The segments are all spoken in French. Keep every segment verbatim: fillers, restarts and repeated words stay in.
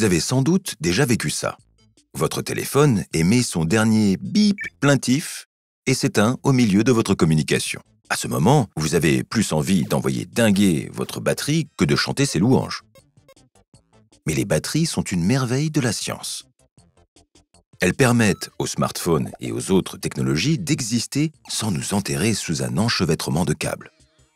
Vous avez sans doute déjà vécu ça. Votre téléphone émet son dernier bip plaintif et s'éteint au milieu de votre communication. À ce moment, vous avez plus envie d'envoyer dinguer votre batterie que de chanter ses louanges. Mais les batteries sont une merveille de la science. Elles permettent aux smartphones et aux autres technologies d'exister sans nous enterrer sous un enchevêtrement de câbles.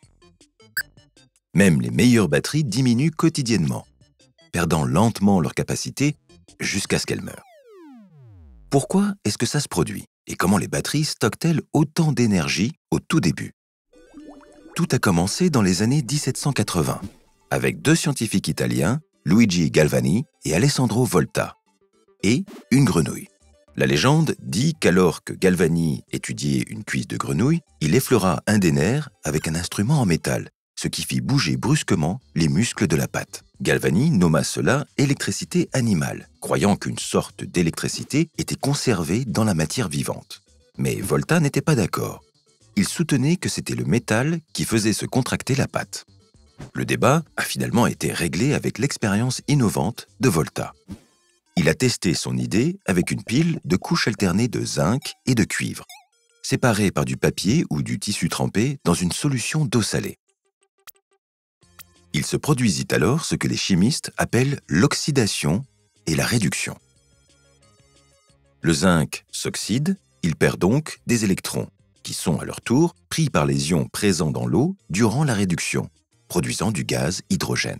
Même les meilleures batteries diminuent quotidiennement, perdant lentement leur capacité jusqu'à ce qu'elles meurent. Pourquoi est-ce que ça se produit? Et comment les batteries stockent-elles autant d'énergie au tout début? Tout a commencé dans les années mille sept cent quatre-vingts, avec deux scientifiques italiens, Luigi Galvani et Alessandro Volta, et une grenouille. La légende dit qu'alors que Galvani étudiait une cuisse de grenouille, il effleura un des nerfs avec un instrument en métal, ce qui fit bouger brusquement les muscles de la patte. Galvani nomma cela électricité animale, croyant qu'une sorte d'électricité était conservée dans la matière vivante. Mais Volta n'était pas d'accord. Il soutenait que c'était le métal qui faisait se contracter la patte. Le débat a finalement été réglé avec l'expérience innovante de Volta. Il a testé son idée avec une pile de couches alternées de zinc et de cuivre, séparées par du papier ou du tissu trempé dans une solution d'eau salée. Il se produisit alors ce que les chimistes appellent l'oxydation et la réduction. Le zinc s'oxyde, il perd donc des électrons, qui sont à leur tour pris par les ions présents dans l'eau durant la réduction, produisant du gaz hydrogène.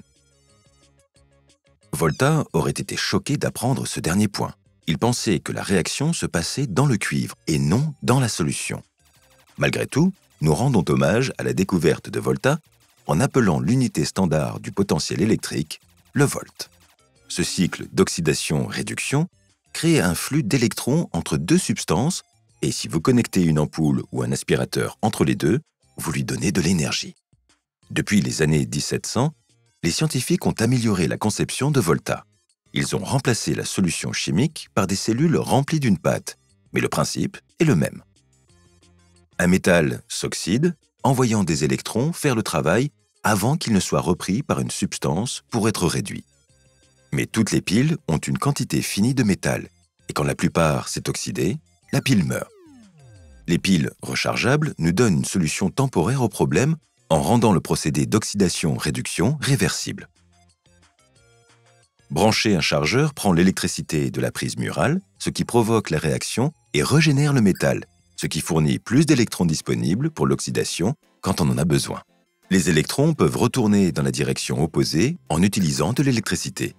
Volta aurait été choqué d'apprendre ce dernier point. Il pensait que la réaction se passait dans le cuivre et non dans la solution. Malgré tout, nous rendons hommage à la découverte de Volta en appelant l'unité standard du potentiel électrique le volt. Ce cycle d'oxydation-réduction crée un flux d'électrons entre deux substances et si vous connectez une ampoule ou un aspirateur entre les deux, vous lui donnez de l'énergie. Depuis les années mille sept cents, les scientifiques ont amélioré la conception de Volta. Ils ont remplacé la solution chimique par des cellules remplies d'une pâte, mais le principe est le même. Un métal s'oxyde, envoyant des électrons faire le travail avant qu'il ne soit repris par une substance pour être réduit. Mais toutes les piles ont une quantité finie de métal, et quand la plupart s'est oxydée, la pile meurt. Les piles rechargeables nous donnent une solution temporaire au problème en rendant le procédé d'oxydation-réduction réversible. Brancher un chargeur prend l'électricité de la prise murale, ce qui provoque la réaction et régénère le métal, ce qui fournit plus d'électrons disponibles pour l'oxydation quand on en a besoin. Les électrons peuvent retourner dans la direction opposée en utilisant de l'électricité.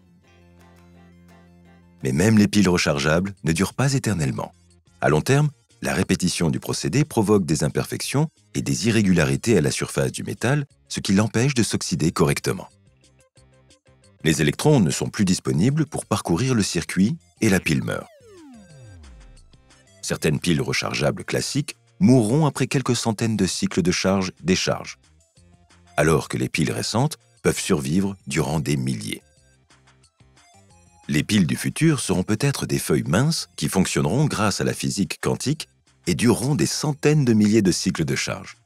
Mais même les piles rechargeables ne durent pas éternellement. À long terme, la répétition du procédé provoque des imperfections et des irrégularités à la surface du métal, ce qui l'empêche de s'oxyder correctement. Les électrons ne sont plus disponibles pour parcourir le circuit et la pile meurt. Certaines piles rechargeables classiques mourront après quelques centaines de cycles de charge-décharge, alors que les piles récentes peuvent survivre durant des milliers. Les piles du futur seront peut-être des feuilles minces qui fonctionneront grâce à la physique quantique et dureront des centaines de milliers de cycles de charge.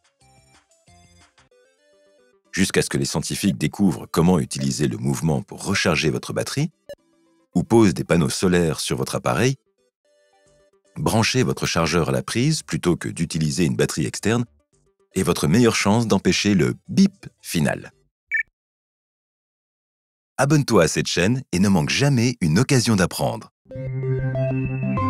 Jusqu'à ce que les scientifiques découvrent comment utiliser le mouvement pour recharger votre batterie ou posent des panneaux solaires sur votre appareil, branchez votre chargeur à la prise plutôt que d'utiliser une batterie externe est votre meilleure chance d'empêcher le bip final. Abonne-toi à cette chaîne et ne manque jamais une occasion d'apprendre.